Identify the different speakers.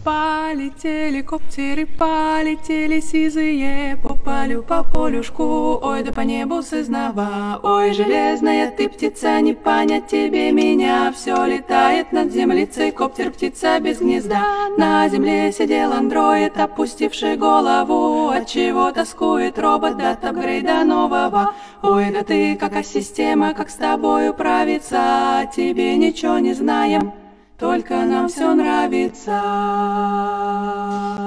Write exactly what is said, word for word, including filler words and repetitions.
Speaker 1: Полетели коптеры, полетели сизые по полю, по полюшку, ой, да по небу сызнова. Ой, железная ты птица, не понять тебе меня. Все летает над землицей, коптер птица без гнезда. На земле сидел андроид, опустивший голову. Отчего тоскует робот, да апгрейда нового. Ой, да ты какая система, как с тобой управиться? Тебе ничего не знаем, только нам все нравится.